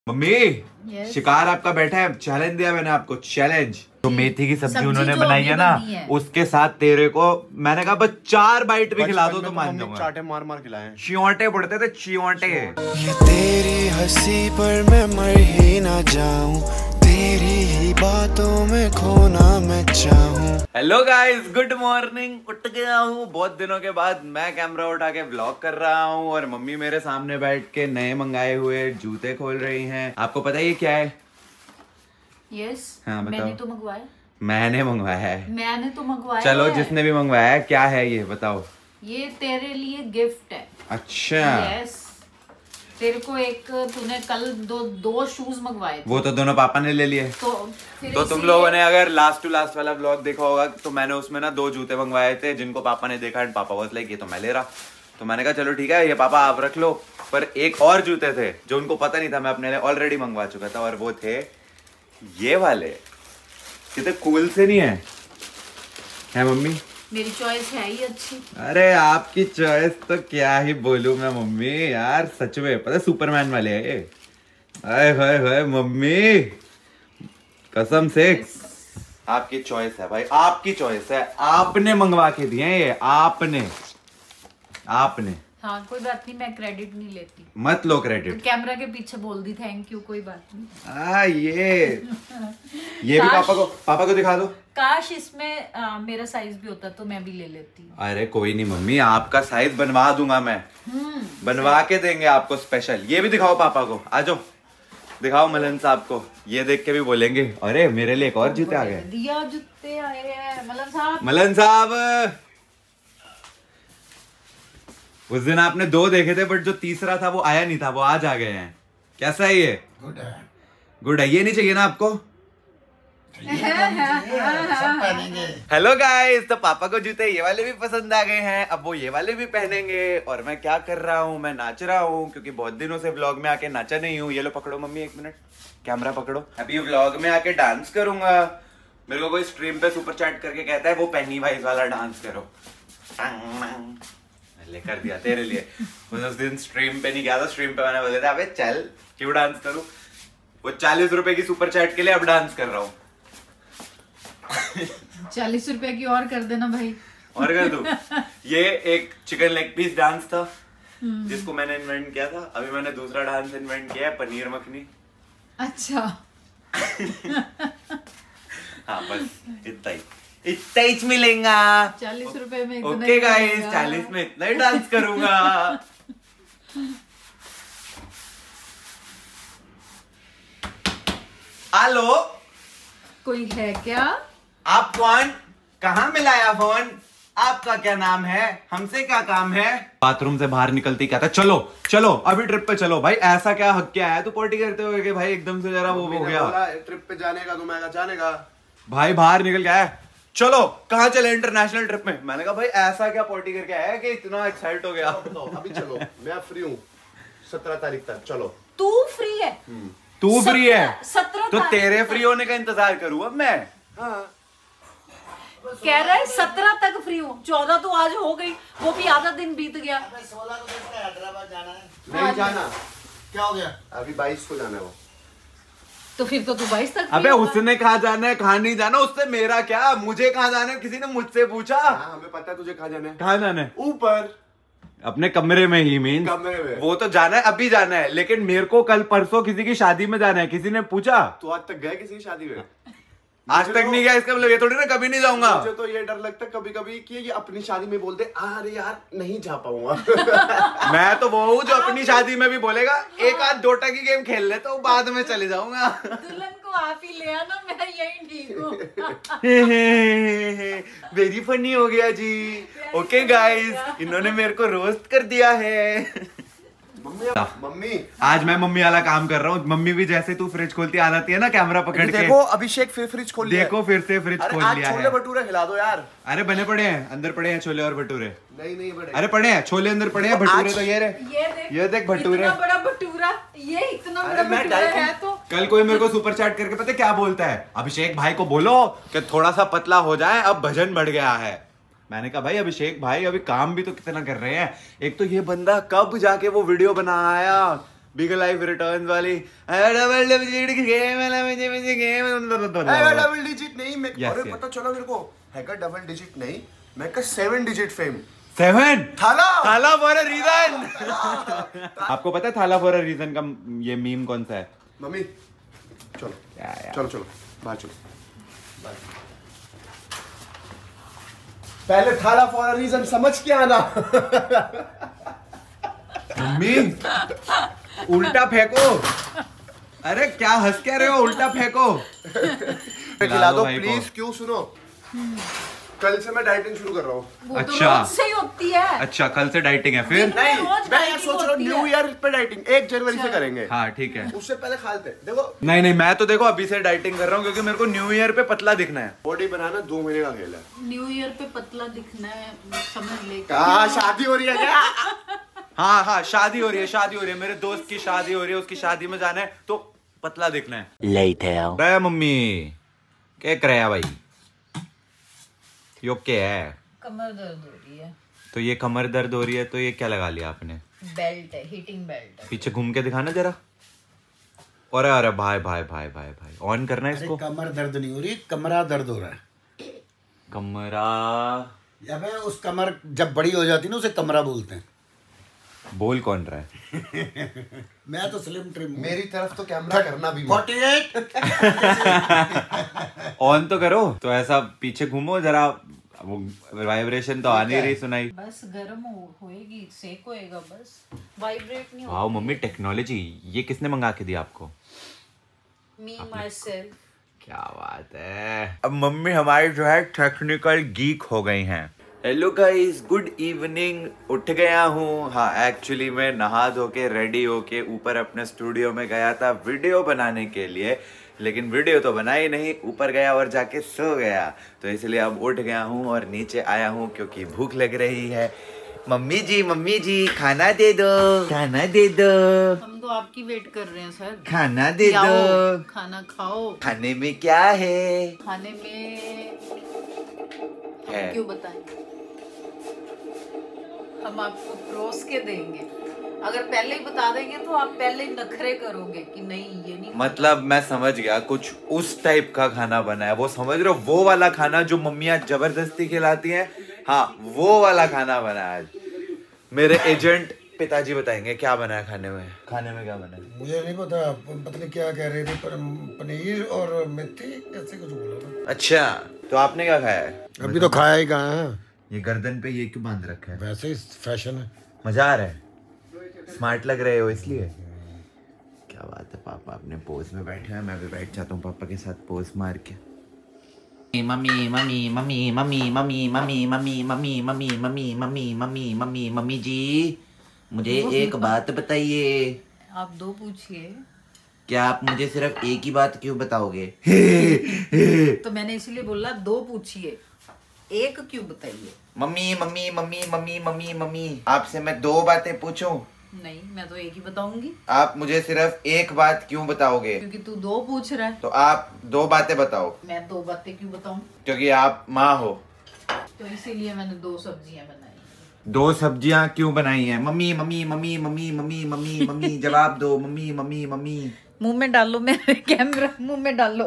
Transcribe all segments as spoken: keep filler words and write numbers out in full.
Mummy yes. शिकार आपका बैठा है, चैलेंज दिया मैंने आपको, चैलेंज। तो मेथी की सब्जी, सब्जी उन्होंने बनाई है ना, है। उसके साथ तेरे को मैंने कहा बस चार बाइट भी खिला दो तो मान जाऊंगा। चाटे मार मार खिलाए, चियोटे पड़ते थे, चियोटे। ये तेरी हंसी पर मैं मर ही ना जाऊं, तेरी ही बातों में खोना मैं चाहूं। Hello guys, good morning. उठ गया हूँ बहुत दिनों के बाद, मैं कैमरा उठा के व्लॉग कर रहा हूँ और मम्मी मेरे सामने बैठ के नए मंगाए हुए जूते खोल रही हैं। आपको पता है ये क्या है? यस, हाँ, बताओ। मैंने तो मंगवाया मैंने मंगवाया है। मैंने तो मंगवाया चलो है। जिसने भी मंगवाया है, क्या है ये बताओ। ये तेरे लिए गिफ्ट है। अच्छा, यस, तेरे को एक, तूने कल दो दो शूज मंगवाए थे। वो तो दोनों पापा ने ले लिए। तो फिर तो तुम लोगों ने अगर लास्ट टू लास्ट वाला व्लॉग देखा होगा तो मैंने उसमें ना दो जूते मंगवाए थे जिनको पापा ने देखा एंड पापा वाज लाइक ये तो मैं ले रहा। तो मैंने कहा चलो ठीक है, ये पापा आप रख लो। पर एक और जूते थे जो उनको पता नहीं था, मैं अपने लिए ऑलरेडी मंगवा चुका था, और वो थे ये वाले। कितने कूल से नहीं है, है मम्मी? मेरी चॉइस है ही अच्छी। अरे आपकी चॉइस तो क्या ही बोलूं मैं मम्मी, यार सच में पता है सुपरमैन वाले हैं ये। हाय हाय हाय मम्मी, कसम से आपकी चॉइस है भाई, आपकी चॉइस है। आपने मंगवा के दिए हैं ये, आपने आपने हाँ कोई बात नहीं, मैं क्रेडिट नहीं लेती। मत लो क्रेडिट। कैमरा के पीछे बोल दी थैंक यू, कोई बात नहीं। आ ये ये भी पापा को पापा को दिखा दो। काश इसमें आ, मेरा साइज भी होता तो मैं भी ले लेती। अरे कोई नहीं मम्मी, आपका साइज बनवा दूंगा मैं, बनवा के देंगे आपको स्पेशल। ये भी दिखाओ पापा को, आ जाओ दिखाओ मलन साहब को, ये देख के भी बोलेंगे अरे मेरे लिए एक और जूते आ गए। दिया जूते आए हैं मलन साहब। मलन साहब, उस दिन आपने दो देखे थे बट जो तीसरा था वो आया नहीं था, वो आज आ गए हैं। कैसा है ये? गुड है। गुड है, ये नहीं चाहिए ना आपको? हेलो गाइस, तो पापा को जूते ये वाले भी पसंद आ गए हैं, अब वो ये वाले भी पहनेंगे। और मैं क्या कर रहा हूँ, मैं नाच रहा हूँ क्योंकि बहुत दिनों से व्लॉग में आके नाचा नहीं हूँ। ये लो पकड़ो मम्मी, एक मिनट कैमरा पकड़ो। अभी व्लॉग में आके डांस करूंगा। मेरे को कोई स्ट्रीम पे सुपर चैट करके कहता है वो पेनी वाइज वाला डांस करो, कर दिया तेरे लिए। उस दिन स्ट्रीम पे नहीं गया था, स्ट्रीम पे मैंने बोला था अबे चल क्यों डांस करूं। वो चालीस रुपए की सुपर चैट के लिए अब डांस कर रहा हूँ। चालीस रुपए की और कर देना भाई। और कर दूं? ये एक चिकन लेग पीस डांस था जिसको मैंने इन्वेंट किया था। अभी मैंने दूसरा डांस इन्वेंट किया है, पनीर मखनी। अच्छा हाँ बस इतना ही, इतना ही मिलेगा चालीस रुपए में। ओके गाइस, चालीस में इतना ही डांस करूंगा। हेलो, कोई है क्या? आप कौन? कहाँ मिलाया फोन? आपका क्या नाम है? हमसे क्या काम है? बाथरूम से बाहर निकलती क्या था, चलो चलो अभी ट्रिप पे चलो। भाई ऐसा क्या हक क्या है, तू पॉटी करते हुए कि भाई एकदम से जरा वो हो गया। ट्रिप पे जाने का तो मैं जाने का भाई बाहर निकल गया है, चलो कहाँ चले इंटरनेशनल ट्रिप में। मैंने कहा भाई ऐसा क्या पॉटी करके आया कि इतना एक्साइट हो गया। अभी चलो, मैं फ्री हूँ सत्रह तारीख तक, चलो। तू फ्री है? तू फ्री है? सत्रह तो तेरे फ्री होने का इंतजार करूँ अब मैं। हाँ कह रहा है सत्रह तक फ्री हूँ, चौदह तो आज हो गई, वो भी आधा दिन बीत गया। सोलह को हैदराबाद जाना है। नहीं जाना, क्या हो गया? अभी बाईस को जाना है वो। तो फिर तो तू बाईस तक। अबे उसने कहाँ जाना है, कहाँ नहीं जाना, उससे मेरा क्या? मुझे कहाँ जाना है किसी ने मुझसे पूछा? हाँ, हमें पता है तुझे कहाँ जाना है। कहाँ जाना है? ऊपर अपने कमरे में ही। मीन कमरे में वो तो जाना है, अभी जाना है, लेकिन मेरे को कल परसों किसी की शादी में जाना है। किसी ने पूछा? तू आज तक गया किसी की शादी में? आज तक नहीं गया, इसका मतलब ये थोड़ी ना कभी नहीं जाऊंगा। मुझे तो ये डर लगता है कभी कभी कि ये अपनी शादी में बोलते अरे यार नहीं जा पाऊंगा। मैं तो वो हूँ जो अपनी शादी में भी बोलेगा एक आध डोटा की गेम खेल ले तो बाद में चले जाऊंगा। दुल्हन को आप ही ले आना, मैं यही ठीक हूँ। वेरी फनी हो गया जी। ओके गाइस, इन्होंने मेरे को रोस्ट कर दिया है। मम्मी मम्मी आज मैं मम्मी वाला काम कर रहा हूँ। मम्मी भी जैसे तू फ्रिज खोलती आ जाती है ना कैमरा पकड़ के। देखो अभिषेक फिर फ्रिज खोल लिया। देखो फिर से फ्रिज खोल लिया है। छोले भटूरे खिला दो यार। अरे बने पड़े हैं, अंदर पड़े हैं छोले और भटूरे। नहीं नहीं बड़े। अरे पड़े हैं छोले अंदर पड़े हैं, भटूरे तो ये रहे। ये देख, ये देख भटूरे। इतना बड़ा भटूरा, ये इतना बड़ा भटूरा है। तो कल कोई मेरे को सुपर चैट करके पता क्या बोलता है, अभिषेक भाई को बोलो कि थोड़ा सा पतला हो जाए, अब वजन बढ़ गया है। मैंने कहा भाई अभिषेक भाई अभी काम भी तो कितना कर रहे हैं। एक तो ये बंदा कब जाके वो वीडियो बना आया, बिग लाइफ रिटर्न्स वाली डबल डिजिट गेम वाला मुझे मुझे गेम है डबल डिजिट नहीं मैं Yes, अरे yes. पता चला मेरे को है का डबल डिजिट नहीं मैं का सेवन डिजिट फेम सेवन थाला थाला फॉर अ रीजन। आपको पता है थाला फॉर अ रीजन का ये मीम कौन सा है? मम्मी चलो क्या यार? चलो चलो बाहर चलो बाहर। पहले थाला फॉर अ रीजन समझ के आना। मम्मी उल्टा फेंको। अरे क्या हंस के रहे हो? उल्टा फेंको। खिला दो भाई को। प्लीज। क्यों सुनो कल से मैं डाइटिंग शुरू कर रहा हूँ। वो तो अच्छा। रोज से ही होती है। अच्छा कल से डाइटिंग है फिर? नहीं रोज मैं यार dieting सोच रहा हूँ होती न्यू है। ईयर पे डाइटिंग एक जनवरी से करेंगे। हाँ ठीक है। उससे पहले खा लेते देखो नहीं नहीं मैं तो देखो अभी से डाइटिंग कर रहा हूँ क्योंकि मेरे को न्यू ईयर पे पतला दिखना है। बॉडी बनाना दो महीने का खेल है। न्यू ईयर पे पतला दिखना है समझ ले। कहा शादी हो रही है क्या? हाँ हाँ शादी हो रही है शादी हो रही है मेरे दोस्त की शादी हो रही है उसकी शादी में जाना है तो पतला दिखना है। Later. मम्मी क्या कराया भाई यो क्या है? कमर दर्द हो रही है। तो ये कमर दर्द हो रही है तो ये क्या लगा लिया आपने? बेल्ट है हीटिंग बेल्ट है। पीछे घूम के दिखाना जरा। अरे अरे भाई भाई भाई भाई भाई ऑन करना है इसको। कमर दर्द नहीं हो रही कमरा दर्द हो रहा है। कमरा या मैं उस कमर जब बड़ी हो जाती है ना उसे कमरा बोलते हैं। बोल कौन रहा है? मैं तो स्लिम ट्रिम मेरी तरफ तो कैमरा करना भी मत। Forty eight. ऑन तो करो तो ऐसा पीछे घूमो जरा वो वाइब्रेशन तो आ नहीं रही सुनाई। बस गर्म हो, होएगी सेक होएगा बस वाइब्रेट नहीं वाओ मम्मी टेक्नोलॉजी ये किसने मंगा के दी आपको? Me myself. क्या बात है। अब मम्मी हमारी जो है टेक्निकल गीक हो गई हैं। Hello guys good evening. उठ गया हूँ। हाँ एक्चुअली मैं नहा धो के रेडी होके ऊपर अपने स्टूडियो में गया था वीडियो बनाने के लिए लेकिन वीडियो तो बना ही नहीं ऊपर गया और जाके सो गया तो इसलिए अब उठ गया हूँ और नीचे आया हूँ क्योंकि भूख लग रही है। मम्मी जी मम्मी जी खाना दे दो खाना दे दो। हम तो आपकी वेट कर रहे हैं सर। खाना दे आओ, दो। खाना खाओ। खाने में क्या है? खाने में हम है। क्यों बताएं हम आपको परोस के देंगे। अगर पहले ही बता देंगे तो आप पहले ही नखरे करोगे कि नहीं ये नहीं। मतलब मैं समझ गया कुछ उस टाइप का खाना बना है। वो समझ रहे हो वो वाला खाना जो मम्मियाँ जबरदस्ती खिलाती हैं। हाँ वो वाला खाना बना है आज। मेरे एजेंट पिताजी बताएंगे क्या बना है खाने में। खाने में क्या बना है? मुझे नहीं पता पता नहीं क्या कह रहे थे पर पनीर और मेथी ऐसे कुछ बोला। अच्छा तो आपने क्या खाया है? अभी तो खाया ही कहाँ है। ये गर्दन पे ये क्यों बांध रखा है? वैसे ही फैशन है। मजा आ रहा है? स्मार्ट लग रहे हो इसलिए? क्या बात है पापा अपने पोज में बैठे हैं। मैं भी बैठ जाता हूँ पापा के साथ पोज मार के। Mummy mummy mummy mummy mummy mummy mummy mummy mummy mummy mummy mummy mummy mummy जी मुझे एक बात बताइए। आप दो पूछिए। क्या आप मुझे सिर्फ एक ही बात क्यों बताओगे? तो मैंने इसीलिए बोला दो पूछिए एक क्यों बताइए। Mummy mummy mummy mummy mummy mummy आपसे मैं दो बातें पूछूं? नहीं मैं तो एक ही बताऊंगी। आप मुझे सिर्फ एक बात क्यों बताओगे? क्योंकि तू दो पूछ रहा है। तो आप दो बातें बताओ। मैं दो बातें क्यों बताऊं? क्योंकि आप माँ हो। तो इसीलिए मैंने दो सब्जियां बनाई। दो सब्जियां क्यों बनाई हैं? Mummy mummy mummy mummy mummy mummy mummy जवाब दो। मम्मी मम्मी मम्मी मुंह में डालो मेरे कैमरा मुंह में डालो।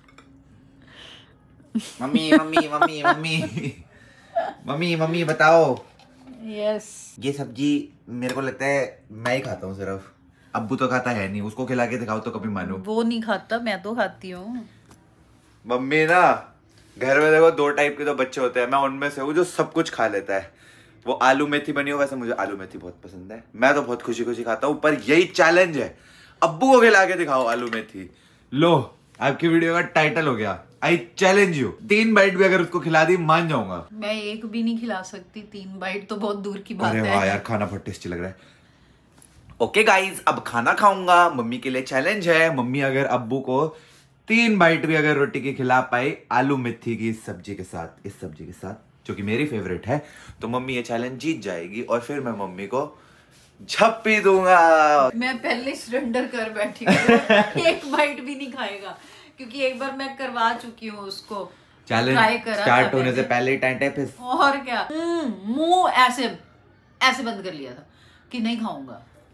Mummy mummy mummy mummy mummy mummy बताओ। यस। ये सब्जी मेरे को लगता है मैं ही खाता हूँ सिर्फ। अब्बू तो खाता है नहीं। उसको खिला के दिखाओ तो कभी मानो। वो नहीं खाता मैं तो खाती हूँ। मम्मी ना घर में देखो दो टाइप के तो बच्चे होते हैं। मैं उनमें से हूँ जो सब कुछ खा लेता है। वो आलू मेथी बनी हो वैसे मुझे आलू मेथी बहुत पसंद है। मैं तो बहुत खुशी खुशी खाता हूँ पर यही चैलेंज है अब्बू को खिला के दिखाओ आलू मेथी। लो आपकी वीडियो का टाइटल हो गया आई चैलेंज यू। तीन बाइट भी अगर उसको खिला दी मान जाऊंगा। मैं एक भी नहीं खिला सकती। तीन बाइट तो बहुत दूर की बात अरे है। वाह यार खाना बहुत टेस्टी लग रहा है। ओके गाइस अब खाना खाऊंगा। मम्मी के लिए चैलेंज है। मम्मी अगर अब्बू को तीन बाइट भी अगर रोटी की खिला पाए आलू मेथी की इस सब्जी के साथ इस सब्जी के साथ जो कि मेरी फेवरेट है तो मम्मी ये चैलेंज जीत जाएगी और फिर मैं मम्मी को झप्पी दूंगा। मैं पहले सरेंडर कर बैठी हूँ। एक बाइट भी नहीं खाएगा क्योंकि एक बार मैं करवा चुकी हूँ उसको। चैलेंज ट्राई करा स्टार्ट था होने से मैंने। पहले ही टाइम टेप और क्या मुंह ऐसे ऐसे बंद कर लिया था कि नहीं खाऊंगा।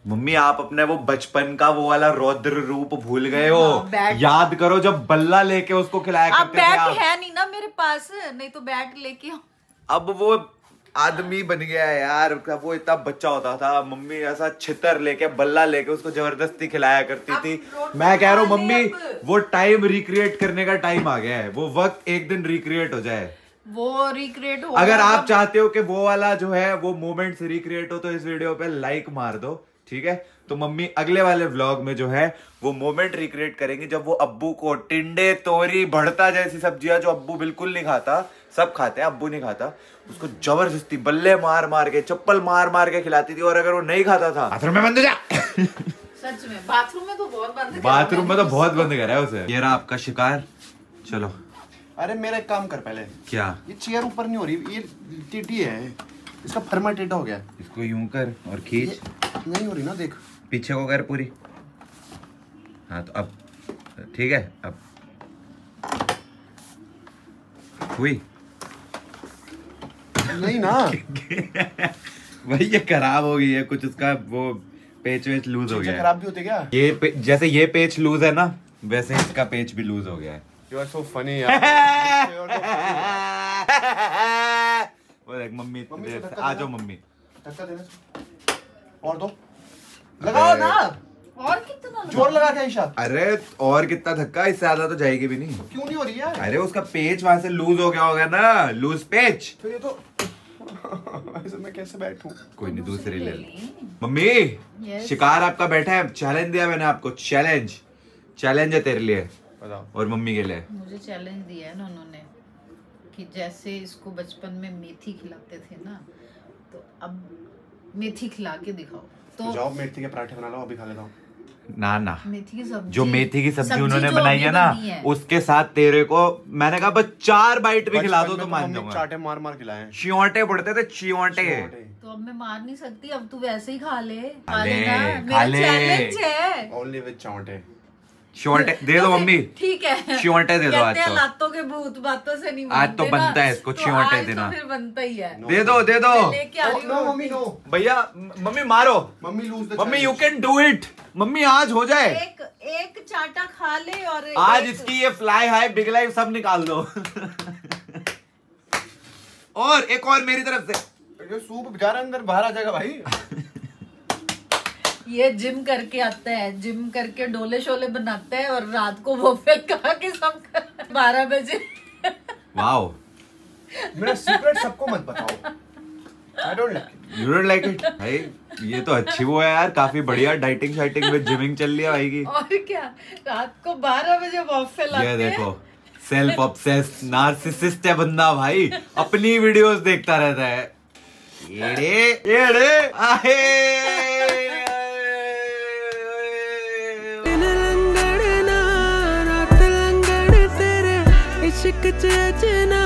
मम्मी आप अपने वो बचपन का वो वाला रौद्र रूप भूल गए हो। हाँ, बैट- याद करो जब बल्ला लेके उसको खिलाया अब करते थे बैट आप। है नहीं ना मेरे पास, नहीं तो बैट लेके आओ। अब वो आदमी बन गया है यार। वो इतना बच्चा होता था, मम्मी ऐसा छितर लेके बल्ला लेके उसको जबरदस्ती खिलाया करती अब थी। रोटी मैं कह रहा हूँ खा ले मम्मी अब। वो टाइम रिक्रिएट करने का टाइम आ गया है। वो वक्त एक दिन रिक्रिएट हो जाए। वो रिक्रिएट हो अगर आप चाहते हो कि वो वाला जो है वो मोमेंट्स रिक्रिएट हो तो इस वीडियो पे लाइक मार दो, ठीक है। तो मम्मी अगले वाले व्लॉग में जो है वो मोमेंट रिक्रिएट करेंगे जब वो अब्बू को टिंडे, तोरी, भड़ता जैसी सब्जियां जो अब्बू बिल्कुल नहीं खाता, सब खाते हैं, अब्बू नहीं खाता, उसको जबरदस्ती बल्ले मार मार के, चप्पल मार मार के खिलाती थी। और अगर वो नहीं खाता था, बाथरूम में बंद हो जा। सच में बाथरूम में तो बहुत बंद करा बाथरूम में तो मैंने बहुत उसको। बंद करा है उसे। ये रहा आपका शिकार। चलो अरे मेरा एक काम कर पहले। क्या? ये चेयर ऊपर नहीं हो रही, ये टीटी है, इसका फरमा टेढ़ा हो गया। इसको यूं कर और खींच। ये नहीं हो रही ना, देख पीछे को कर पूरी। हाँ तो अब ठीक है। अब हुई नहीं ना। भाई ये खराब हो गई है कुछ, उसका वो पेच वेच लूज हो चीजें गया है। खराब भी होते क्या? ये पे, जैसे ये पेच लूज है ना, वैसे इसका पेच भी लूज हो गया है। यू आर सो फनी यार। वो देख मम्मी, मम्मी देख, से धक्का आ जाओ देना। मम्मी। धक्का देना इसको। और दो लगाओ ना, और कितना जोर लगा के ईशा। अरे और कितना धक्का, इससे ज्यादा तो जाएगी भी नहीं। क्यों नहीं हो रही यार? अरे उसका पेच वहां से लूज हो गया होगा ना, लूज पेच। तो ये तो ऐसे मैं कैसे बैठूं? कोई नहीं, दूसरी ले ले। ली। Mummy Yes. शिकार आपका बैठा है। चैलेंज दिया मैंने आपको, चैलेंज चैलेंज है तेरे लिए बताओ। और मम्मी के लिए। मुझे चैलेंज दिया है ना उन्होंने कि जैसे इसको बचपन में मेथी खिलाते थे ना, तो अब मेथी खिला के दिखाओ। तो तो जाओ मेथी के पराठे बना लो, अभी खा लेता हूँ। ना ना, मेथी की सब्जी, जो मेथी की सब्जी उन्होंने जो बनाई अभी है ना, बनी है। उसके साथ तेरे को मैंने कहा बस चार बाइट भी खिला दो बचपन तो में मान मम्मी जाऊंगा। चाटे मार मार खिलाए हैं। चियोटे पड़ते थे, चियोटे। तो अब मैं मार नहीं सकती, अब तू वैसे ही खा ले। खा ले, लेना, खा मेरा ले। चैलेंज है। ओनली विद चाटे। चियोटे दे दो मम्मी। ठीक है, चियोटे दे दो आज कहते हैं तो। लातों के भूत बातों से नहीं आज तो बनते ना, बनता है इसको तो चियोटे आज देना। तो फिर बनता ही है। दे दो दे दो मैं लेके आ रही हूँ नो रोटी। Mummy no. भैया, मम्मी मारो। Mummy lose the mummy you can do it. Mummy आज हो जाए। एक एक चाटा खा ले और आज एक- इसकी ये फ्लाई हाई बिग लाइफ सब निकाल दो। और एक और मेरी तरफ से। ये सूप जा रहा है अंदर, बाहर आ जाएगा भाई। ये जिम करके आता है, जिम करके डोले शोले बनाता है और रात को वो फिर खा के सब बारह बजे। वाओ, मेरा सीक्रेट सबको मत बताओ। I don't like it. You don't like it भाई? ये तो अच्छी वो है यार, काफी बढ़िया डाइटिंग शाइटिंग में जिमिंग चल रही है भाई की। और क्या, रात को बारह बजे वॉफेल आते ये हैं। देखो, सेल्फ ऑब्सेस्ड नार्सिसिस्ट है बंदा भाई, अपनी वीडियोस देखता रहता है। येड़े येड़े आहे। लंगड़ ना रात लंगड़ तेरे इश्क च अजना